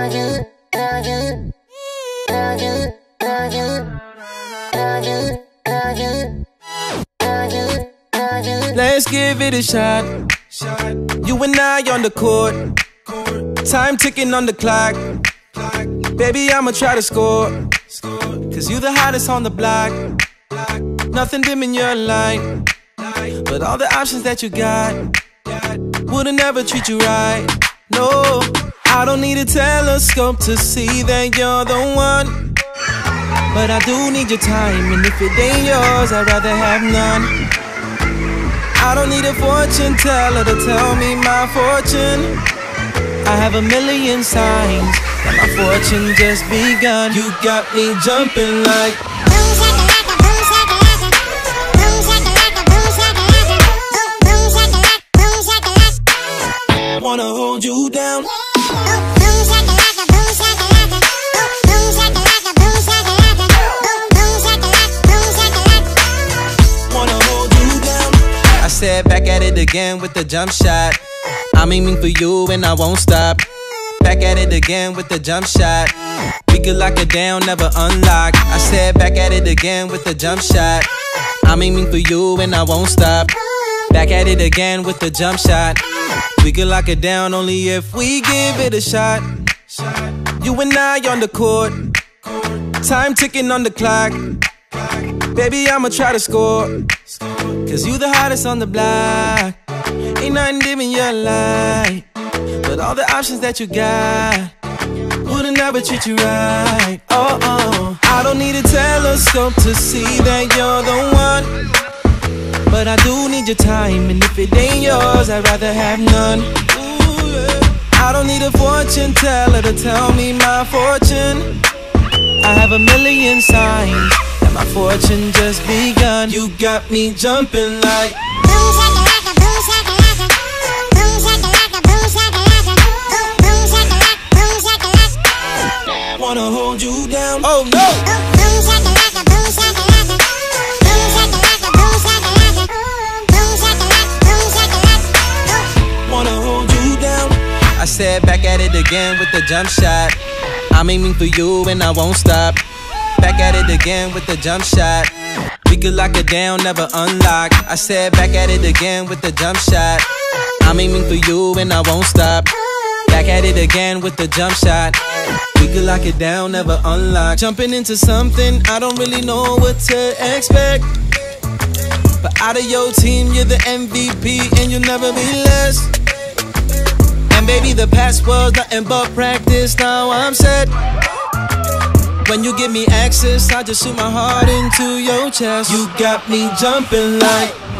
Let's give it a shot. You and I on the court, time ticking on the clock. Baby, I'ma try to score, cause you the hottest on the block. Nothing dim in your light, but all the options that you got wouldn't ever treat you right. No, I don't need a telescope to see that you're the one, but I do need your time, and if it ain't yours, I'd rather have none. I don't need a fortune teller to tell me my fortune. I have a million signs that my fortune just begun. You got me jumping like boom shakalaka, boom shakalaka, boom shakalaka, boom shakalaka, boom shakalaka, boom shakalaka. wanna hold you down. Boom shakalaka, boom shakalaka, boom shakalaka, boom shakalaka, boom shakalaka, boom shakalaka. Wanna hold you down. I said back at it again with the jump shot. I'm aiming for you and I won't stop. Back at it again with the jump shot. We could lock it down, never unlock. I said back at it again with the jump shot. I'm aiming for you and I won't stop. Back at it again with the jump shot. We could lock it down only if we give it a shot. You and I on the court, time ticking on the clock. Baby, I'ma try to score, cause you the hottest on the block. Ain't nothing dim in your light, but all the options that you got wouldn't ever treat you right. Oh, oh. I don't need a telescope to see that you're the one, but I do need your time, and if it ain't yours, I'd rather have none. Ooh, yeah. I don't need a fortune teller to tell me my fortune. I have a million signs that my fortune just begun. You got me jumping like Boom shakalaka, boom shakalaka, boom shakalaka, boom shakalaka, boom shakalaka, boom shakalaka. wanna hold you down. Oh no! Boom shakalaka, boom shakalaka, boom shakalaka, boom shakalaka, boom shakalaka, boom shakalaka. Wanna hold you down. I said back at it again with the jump shot. I'm aiming for you and I won't stop. Back at it again with the jump shot. We could lock it down, never unlock. I said back at it again with the jump shot. I'm aiming for you and I won't stop. Back at it again with the jump shot. We could lock it down, never unlock. Jumping into something, I don't really know what to expect. But out of your team, you're the MVP and you'll never be less. And baby, the past was nothing but practice, now I'm set. When you give me access, I just shoot my heart into your chest. You got me jumping like